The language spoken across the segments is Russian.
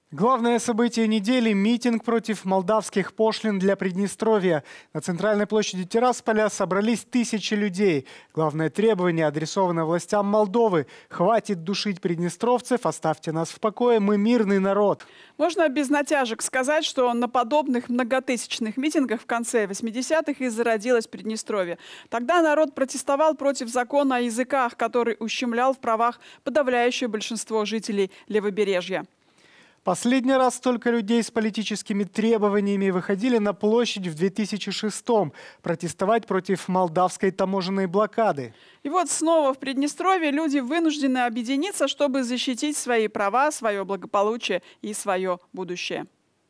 Главное событие недели – митинг против молдавских пошлин для Приднестровья. На центральной площади Тирасполя собрались тысячи людей. Главное требование адресовано властям Молдовы – хватит душить приднестровцев, оставьте нас в покое, мы мирный народ. Можно без натяжек сказать, что на подобных многотысячных митингах в конце 80-х и зародилось Приднестровье. Тогда народ протестовал против закона о языках, который ущемлял в правах подавляющее большинство жителей Левобережья. Последний раз столько людей с политическими требованиями выходили на площадь в 2006-м протестовать против молдавской таможенной блокады. И вот снова в Приднестровье люди вынуждены объединиться, чтобы защитить свои права, свое благополучие и свое будущее.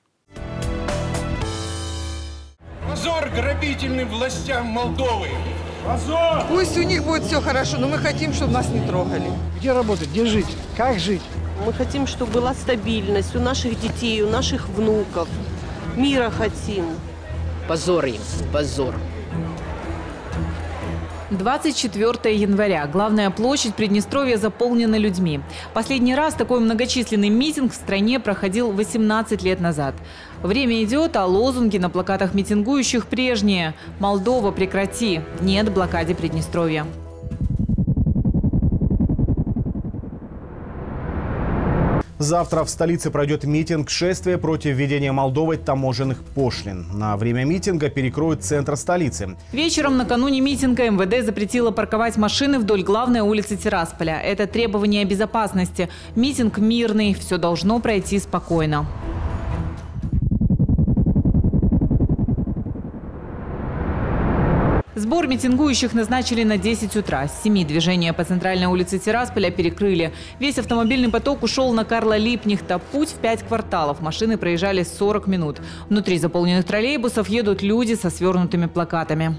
Позор грабительным властям Молдовы! Позор! Пусть у них будет все хорошо, но мы хотим, чтобы нас не трогали. Где работать? Где жить? Как жить? Мы хотим, чтобы была стабильность у наших детей, у наших внуков. Мира хотим. Позор им, позор. 24 января. Главная площадь Приднестровья заполнена людьми. Последний раз такой многочисленный митинг в стране проходил 18 лет назад. Время идет, а лозунги на плакатах митингующих прежние. «Молдова, прекрати! Нет блокаде Приднестровья!» Завтра в столице пройдет митинг «Шествие против введения Молдовой таможенных пошлин». На время митинга перекроют центр столицы. Вечером накануне митинга МВД запретило парковать машины вдоль главной улицы Тирасполя. Это требование безопасности. Митинг мирный, все должно пройти спокойно. Сбор митингующих назначили на 10 утра. С 7 движение по центральной улице Тирасполя перекрыли. Весь автомобильный поток ушел на Карла Липнихта. Путь в 5 кварталов. Машины проезжали 40 минут. Внутри заполненных троллейбусов едут люди со свернутыми плакатами.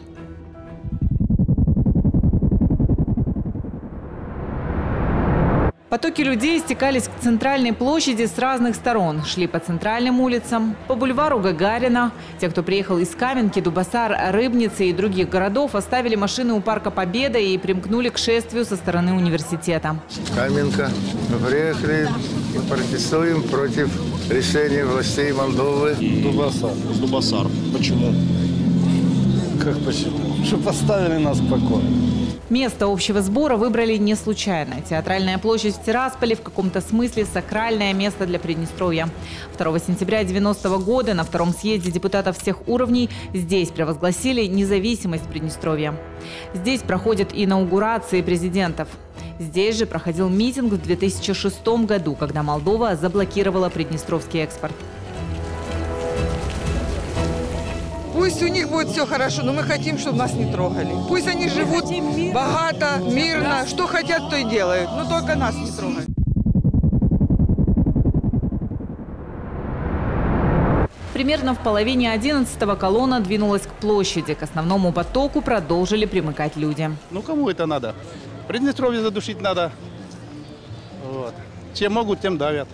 Потоки людей стекались к центральной площади с разных сторон. Шли по центральным улицам, по бульвару Гагарина. Те, кто приехал из Каменки, Дубасар, Рыбницы и других городов, оставили машины у парка Победа и примкнули к шествию со стороны университета. Каменка. Мы приехали и протестуем против решения властей Молдовы. Дубасар. Дубасар. Почему? Как почему? Что поставили нас в покой. Место общего сбора выбрали не случайно. Театральная площадь в Тирасполе в каком-то смысле сакральное место для Приднестровья. 2 сентября 90-го года на втором съезде депутатов всех уровней здесь провозгласили независимость Приднестровья. Здесь проходят инаугурации президентов. Здесь же проходил митинг в 2006 году, когда Молдова заблокировала приднестровский экспорт. Пусть у них будет все хорошо, но мы хотим, чтобы нас не трогали. Пусть они живут богато, мирно, что хотят, то и делают, но только нас не трогают. Примерно в половине 11-го колонна двинулась к площади. К основному потоку продолжили примыкать люди. Ну кому это надо? Приднестровье задушить надо. Вот. Чем могут, тем давят.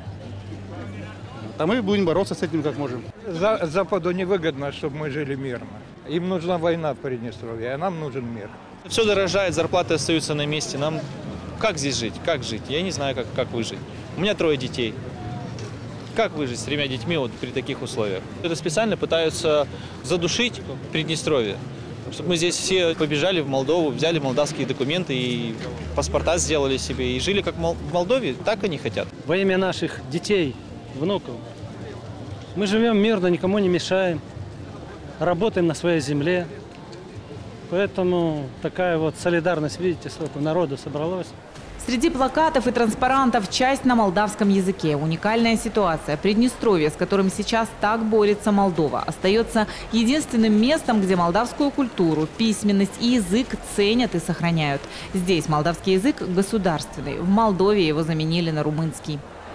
А мы будем бороться с этим как можем. Западу невыгодно, чтобы мы жили мирно. Им нужна война в Приднестровье, а нам нужен мир. Все дорожает, зарплаты остаются на месте. Нам как здесь жить? Как жить? Я не знаю, как выжить. У меня 3 детей. Как выжить с 3 детьми вот при таких условиях? Это специально пытаются задушить Приднестровье. Чтобы мы здесь все побежали в Молдову, взяли молдавские документы и паспорта сделали себе. И жили как в Молдове, так они хотят. Во имя наших детей, внуков. Мы живем мирно, никому не мешаем, работаем на своей земле. Поэтому такая вот солидарность, видите, сколько народу собралось. Среди плакатов и транспарантов часть на молдавском языке. Уникальная ситуация. Приднестровье, с которым сейчас так борется Молдова, остается единственным местом, где молдавскую культуру, письменность и язык ценят и сохраняют. Здесь молдавский язык государственный. В Молдове его заменили на румынский.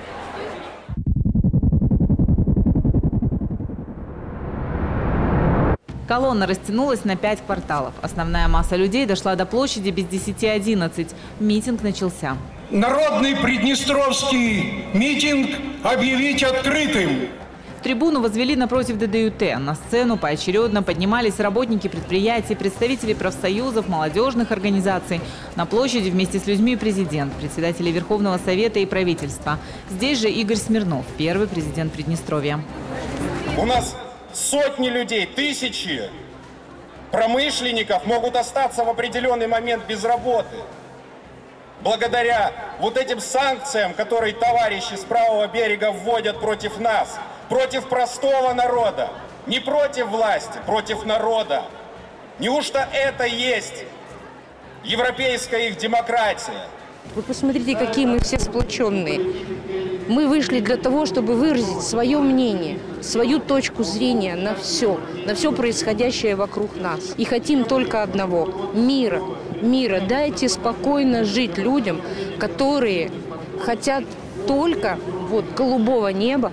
Колонна растянулась на 5 кварталов. Основная масса людей дошла до площади без 10:11. Митинг начался. Народный приднестровский митинг объявить открытым. Трибуну возвели напротив ДДЮТ. На сцену поочередно поднимались работники предприятий, представители профсоюзов, молодежных организаций. На площади вместе с людьми президент, председатели Верховного Совета и правительства. Здесь же Игорь Смирнов, первый президент Приднестровья. У нас сотни людей, тысячи промышленников могут остаться в определенный момент без работы. Благодаря вот этим санкциям, которые товарищи с правого берега вводят против нас, против простого народа, не против власти, против народа. Неужто это есть европейская их демократия? Вы посмотрите, какие мы все сплоченные. Мы вышли для того, чтобы выразить свое мнение, свою точку зрения на все происходящее вокруг нас. И хотим только одного – мира. Мира. Дайте спокойно жить людям, которые хотят только голубого неба,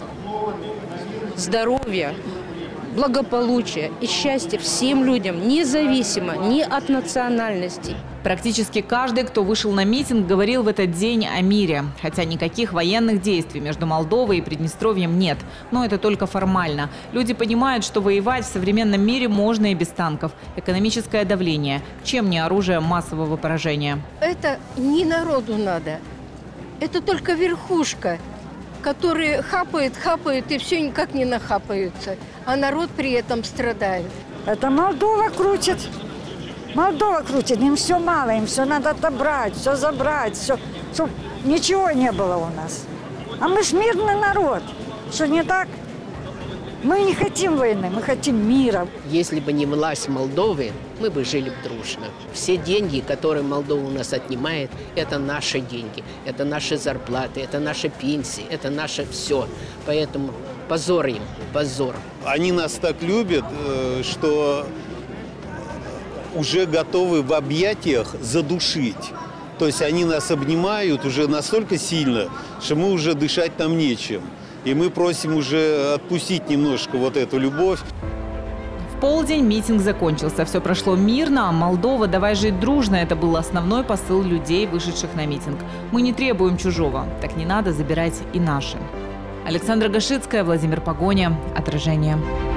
здоровья, благополучия и счастья всем людям, независимо ни от национальностей. Практически каждый, кто вышел на митинг, говорил в этот день о мире. Хотя никаких военных действий между Молдовой и Приднестровьем нет. Но это только формально. Люди понимают, что воевать в современном мире можно и без танков. Экономическое давление. Чем не оружие массового поражения? Это не народу надо. Это только верхушка, которые хапают и все никак не нахапаются. А народ при этом страдает. Это Молдова крутит. Молдова крутит, им все мало, им все надо отобрать, все забрать, все, чтобы ничего не было у нас. А мы ж мирный народ, что не так? Мы не хотим войны, мы хотим мира. Если бы не власть Молдовы, мы бы жили дружно. Все деньги, которые Молдова у нас отнимает, это наши деньги, это наши зарплаты, это наши пенсии, это наше все. Поэтому позор им, позор. Они нас так любят, что уже готовы в объятиях задушить. То есть они нас обнимают уже настолько сильно, что мы уже дышать нам нечем. И мы просим уже отпустить немножко вот эту любовь. В полдень митинг закончился. Все прошло мирно, а Молдова, давай жить дружно. Это был основной посыл людей, вышедших на митинг. Мы не требуем чужого, так не надо забирать и наши. Александра Гашицкая, Владимир Погоня. Отражение.